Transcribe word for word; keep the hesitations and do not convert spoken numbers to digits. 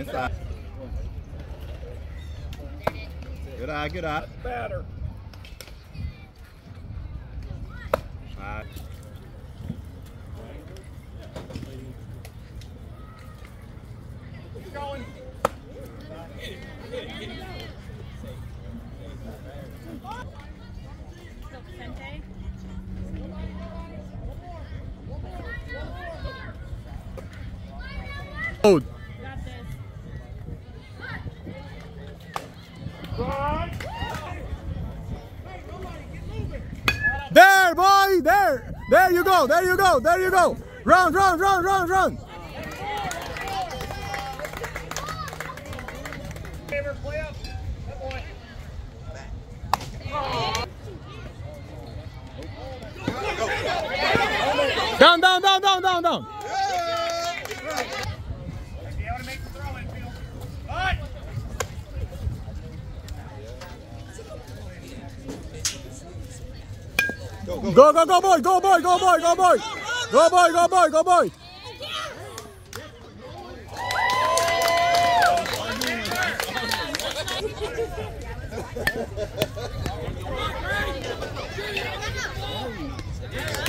inside. Good eye, good eye. Batter. Five. Keep going. Oh. There, boy, there, there you go, there you go, there you go. Run, run, run, run, run. Favor, play up. That boy. Down, down, down, down, down, down. Be able to make the throw in, Phil. Cut. Go, go, go, boy, go, boy, go, boy, go, boy. Go, boy, go, boy, go, boy. Yeah.